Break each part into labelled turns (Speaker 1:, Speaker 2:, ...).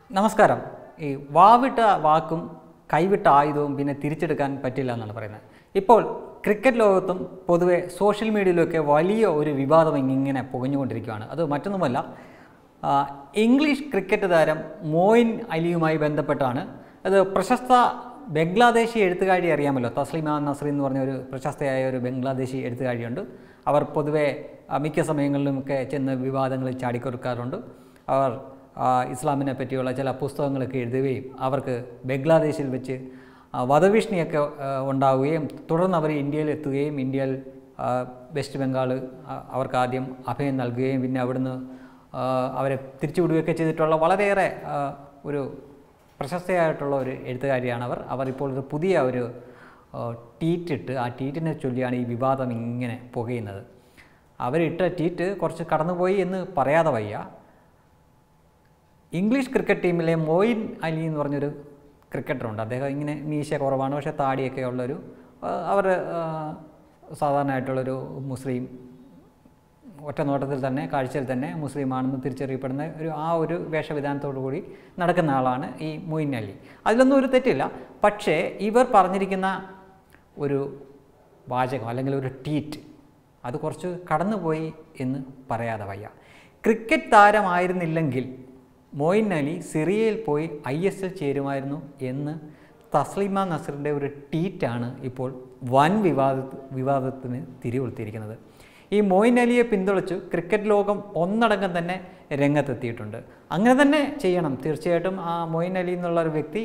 Speaker 1: നമസ്കാരം. ഈ വാവിട്ട വാക്കും കൈവിട്ട ആയുധവും പിന്നെ തിരിച്ചെടുക്കാൻ പറ്റില്ല എന്നാണ് പറയുന്നത്. ഇപ്പോൾ ക്രിക്കറ്റ് ലോകത്തും പൊതുവെ സോഷ്യൽ മീഡിയയിലൊക്കെ വലിയ ഒരു വിവാദം ഇങ്ങനെ പുകഞ്ഞുകൊണ്ടിരിക്കുകയാണ്. അത് മറ്റൊന്നുമല്ല, ഇംഗ്ലീഷ് ക്രിക്കറ്റ് താരം മോയിൻ അലിയുമായി ബന്ധപ്പെട്ടാണ്. അത് പ്രശസ്ത ബംഗ്ലാദേശി എഴുത്തുകാരി അറിയാമല്ലോ, തസ്ലിമ നസ്രീൻ എന്ന് പറഞ്ഞ ഒരു പ്രശസ്തയായ ഒരു ബംഗ്ലാദേശി എഴുത്തുകാരിയുണ്ട്. അവർ പൊതുവെ മിക്ക സമയങ്ങളിലുമൊക്കെ ചെന്ന് വിവാദങ്ങളിൽ ചാടിക്കൊടുക്കാറുണ്ട്. അവർ ഇസ്ലാമിനെ പറ്റിയുള്ള ചില പുസ്തകങ്ങളൊക്കെ എഴുതുകയും അവർക്ക് ബംഗ്ലാദേശിൽ വെച്ച് വധഭീഷണിയൊക്കെ ഉണ്ടാവുകയും തുടർന്ന് അവർ ഇന്ത്യയിൽ എത്തുകയും ഇന്ത്യയിൽ വെസ്റ്റ് ബംഗാൾ അവർക്ക് ആദ്യം അഭയം നൽകുകയും പിന്നെ അവിടുന്ന് അവരെ തിരിച്ചുവിടുകയൊക്കെ ചെയ്തിട്ടുള്ള വളരെയേറെ ഒരു പ്രശസ്തയായിട്ടുള്ള ഒരു എഴുത്തുകാരിയാണ് അവർ ഇപ്പോൾ ഒരു പുതിയ ഒരു ട്വീറ്റിട്ട് ആ ട്വീറ്റിനെ ചൊല്ലിയാണ് ഈ വിവാദം ഇങ്ങനെ പുകയുന്നത്. അവരിട്ട ട്വീറ്റ് കുറച്ച് കടന്നുപോയി എന്ന് പറയാതെ വയ്യ. ഇംഗ്ലീഷ് ക്രിക്കറ്റ് ടീമിലെ മോയിൻ അലി എന്ന് പറഞ്ഞൊരു ക്രിക്കറ്ററുണ്ട്. അദ്ദേഹം ഇങ്ങനെ മീശ കുറവാണ്, പക്ഷേ താടിയൊക്കെ ഉള്ളൊരു അവർ സാധാരണയായിട്ടുള്ളൊരു മുസ്ലിം, ഒറ്റ നോട്ടത്തിൽ തന്നെ കാഴ്ചയിൽ തന്നെ മുസ്ലിമാണെന്ന് തിരിച്ചറിയപ്പെടുന്ന ഒരു വേഷവിധാനത്തോടു കൂടി നടക്കുന്ന ആളാണ് ഈ മൊയിൻ അലി. അതിലൊന്നും ഒരു തെറ്റില്ല. പക്ഷേ ഇവർ പറഞ്ഞിരിക്കുന്ന ഒരു വാചകം അല്ലെങ്കിൽ ഒരു ട്വീറ്റ് അത് കുറച്ച് കടന്നുപോയി എന്ന് പറയാതെ വയ്യ. ക്രിക്കറ്റ് താരമായിരുന്നില്ലെങ്കിൽ മൊയിൻ അലി സിറിയയിൽ പോയി ISL ചേരുമായിരുന്നു എന്ന് തസ്ലിമ നസ്രിൻ്റെ ഒരു ട്വീറ്റാണ് ഇപ്പോൾ വൻ വിവാദത്തിന് തിരികൊളുത്തിയിരിക്കുന്നത്. ഈ മൊയിൻ അലിയെ പിന്തുണച്ചു ക്രിക്കറ്റ് ലോകം ഒന്നടങ്കം തന്നെ രംഗത്തെത്തിയിട്ടുണ്ട്. അങ്ങനെ തന്നെ ചെയ്യണം തീർച്ചയായിട്ടും. ആ മൊയിൻ അലി എന്നുള്ള ഒരു വ്യക്തി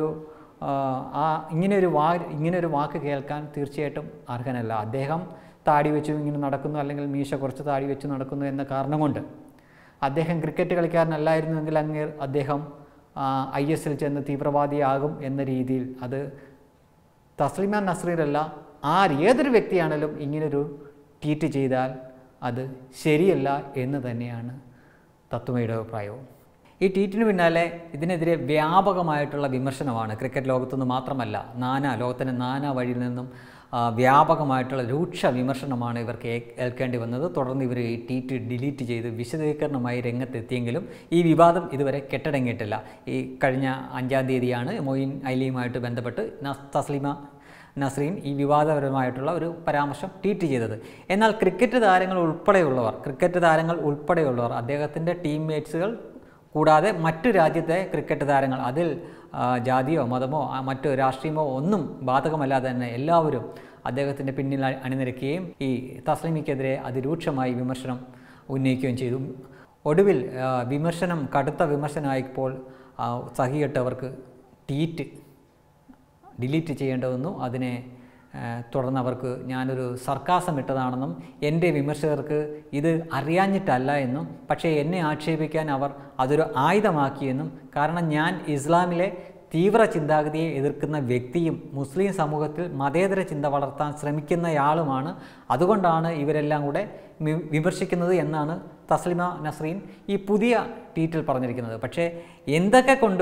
Speaker 1: ഇങ്ങനെയൊരു വാക്ക് കേൾക്കാൻ തീർച്ചയായിട്ടും അർഹനല്ല. അദ്ദേഹം താടി വെച്ചു ഇങ്ങനെ നടക്കുന്നു, അല്ലെങ്കിൽ മീശ കുറച്ച് താടി വെച്ച് നടക്കുന്നു എന്ന കാരണം കൊണ്ട് അദ്ദേഹം ക്രിക്കറ്റ് കളിക്കാരനല്ലായിരുന്നുവെങ്കിൽ അദ്ദേഹം ISL ചെന്ന് തീവ്രവാദിയാകും എന്ന രീതിയിൽ അത് തസ്ലിമ നസ്രീനല്ല ഏതൊരു വ്യക്തിയാണെങ്കിലും ഇങ്ങനൊരു ട്വീറ്റ് ചെയ്താൽ അത് ശരിയല്ല എന്ന് തന്നെയാണ് തത്വമയുടെ അഭിപ്രായവും. ഈ ട്വീറ്റിന് പിന്നാലെ ഇതിനെതിരെ വ്യാപകമായിട്ടുള്ള വിമർശനമാണ്. ക്രിക്കറ്റ് ലോകത്തുനിന്ന് മാത്രമല്ല, ലോകത്തിൻ്റെ നാനാ വഴിയിൽ നിന്നും വ്യാപകമായിട്ടുള്ള രൂക്ഷ വിമർശനമാണ് ഇവർക്ക് ഏൽക്കേണ്ടി വന്നത്. തുടർന്ന് ഇവർ ഈ ട്വീറ്റ് ഡിലീറ്റ് ചെയ്ത് വിശദീകരണമായി രംഗത്തെത്തിയെങ്കിലും ഈ വിവാദം ഇതുവരെ കെട്ടടങ്ങിയിട്ടില്ല. ഈ കഴിഞ്ഞ 5-ാം തീയതിയാണ് മൊയിൻ അലിയുമായിട്ട് ബന്ധപ്പെട്ട് തസ്ലിമ നസ്രീൻ ഈ വിവാദപരമായിട്ടുള്ള ഒരു പരാമർശം ട്വീറ്റ് ചെയ്തത്. എന്നാൽ ക്രിക്കറ്റ് താരങ്ങൾ ഉൾപ്പെടെയുള്ളവർ അദ്ദേഹത്തിൻ്റെ ടീംമേറ്റ്സുകൾ കൂടാതെ മറ്റു രാജ്യത്തെ ക്രിക്കറ്റ് താരങ്ങൾ, അതിൽ ജാതിയോ മതമോ മറ്റു രാഷ്ട്രീയമോ ഒന്നും ബാധകമല്ലാതെ തന്നെ എല്ലാവരും അദ്ദേഹത്തിൻ്റെ പിന്നിൽ അണിനിരക്കുകയും ഈ തസ്ലിമയ്ക്കെതിരെ അതിരൂക്ഷമായി വിമർശനം ഉന്നയിക്കുകയും ചെയ്തു. ഒടുവിൽ കടുത്ത വിമർശനമായപ്പോൾ സഹികെട്ടവർക്ക് ട്വീറ്റ് ഡിലീറ്റ് ചെയ്യേണ്ടി വന്നു. അതിനെ തുടർന്ന് അവർക്ക് ഞാനൊരു സർക്കാസം ഇട്ടതാണെന്നും എൻ്റെ വിമർശകർക്ക് ഇത് അറിയാഞ്ഞിട്ടല്ല എന്നും പക്ഷേ എന്നെ ആക്ഷേപിക്കാൻ അവർ അതൊരു ആയുധമാക്കിയെന്നും, കാരണം ഞാൻ ഇസ്ലാമിലെ തീവ്ര ചിന്താഗതിയെ എതിർക്കുന്ന വ്യക്തിയും മുസ്ലിം സമൂഹത്തിൽ മതേതര ചിന്ത വളർത്താൻ ശ്രമിക്കുന്നയാളുമാണ്, അതുകൊണ്ടാണ് ഇവരെല്ലാം കൂടെ വിമർശിക്കുന്നത് എന്നാണ് തസ്ലിമ നസ്രീൻ ഈ പുതിയ ട്വീറ്റിൽ പറഞ്ഞിരിക്കുന്നത്. പക്ഷേ എന്തൊക്കെ കൊണ്ട്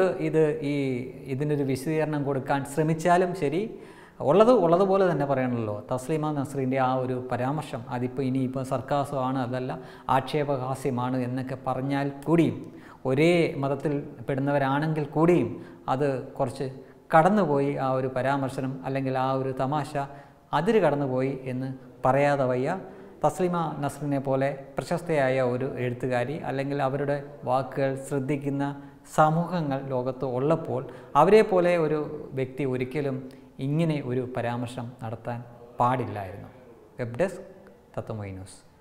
Speaker 1: ഇതിനൊരു വിശദീകരണം കൊടുക്കാൻ ശ്രമിച്ചാലും ശരി, ഉള്ളതുപോലെ തന്നെ പറയണമല്ലോ. തസ്ലിമ നസ്രീൻ്റെ ആ ഒരു പരാമർശം ഇനിയിപ്പോൾ സർക്കാസമാണ്, അതല്ല ആക്ഷേപഹാസ്യമാണ് എന്നൊക്കെ പറഞ്ഞാൽ കൂടിയും, ഒരേ മതത്തിൽ പെടുന്നവരാണെങ്കിൽ കൂടിയും അത് കുറച്ച് കടന്നുപോയി. ആ ഒരു പരാമർശനം അല്ലെങ്കിൽ ആ ഒരു തമാശ അതിര് കടന്നുപോയി എന്ന് പറയാതെ വയ്യ. തസ്ലിമ നസ്രിനെ പോലെ പ്രശസ്തയായ ഒരു എഴുത്തുകാരി അല്ലെങ്കിൽ അവരുടെ വാക്കുകൾ ശ്രദ്ധിക്കുന്ന സമൂഹങ്ങൾ ലോകത്ത് ഉള്ളപ്പോൾ അവരെ പോലെ ഒരു വ്യക്തി ഒരിക്കലും ഇങ്ങനെ ഒരു പരാമർശം നടത്താൻ പാടില്ലായിരുന്നു. Web desk Tatwamayi news.